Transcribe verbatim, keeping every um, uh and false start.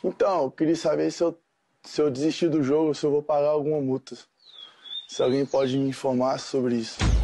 Então, eu queria saber se eu, se eu desistir do jogo, se eu vou pagar alguma multa. Se alguém pode me informar sobre isso.